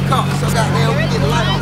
car, so goddamn we get the light on.